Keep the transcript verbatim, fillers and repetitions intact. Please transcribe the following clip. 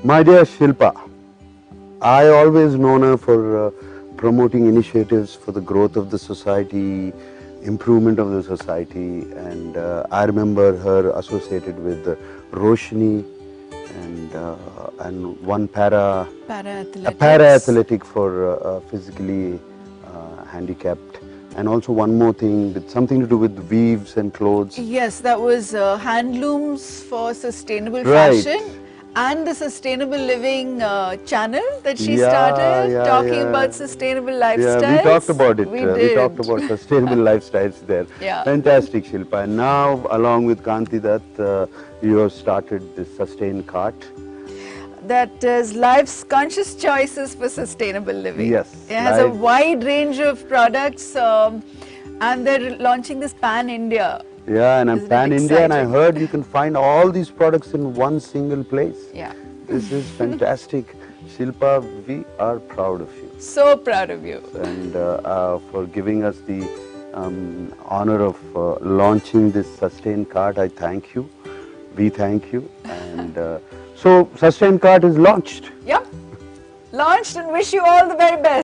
My dear Shilpa, I always known her for uh, promoting initiatives for the growth of the society, improvement of the society, and uh, I remember her associated with uh, Roshni and uh, and one para a para Para-athletics. athletic for uh, uh, physically uh, handicapped, and also one more thing with something to do with weaves and clothes. Yes, that was uh, Handlooms for Sustainable Right. Fashion and the Sustainable Living uh, channel that she Yeah, started, yeah, talking yeah. about sustainable lifestyles. Yeah, we talked about it. We uh, did. we talked about sustainable lifestyles there. Yeah. Fantastic, Shilpa. And now, along with Kanti Dutt, uh, you have started this Sustain Cart. That is life's conscious choices for sustainable living. Yes, It has a life- wide range of products um, and they're launching this pan-India. Yeah, and I'm Isn't it pan-India, and I exciting? heard you can find all these products in one single place. Yeah. This is fantastic. Shilpa, we are proud of you. So proud of you. And uh, uh, for giving us the um, honor of uh, launching this Sustain Cart, I thank you. We thank you. And uh, so, Sustain Cart is launched. Yep. Launched and wish you all the very best.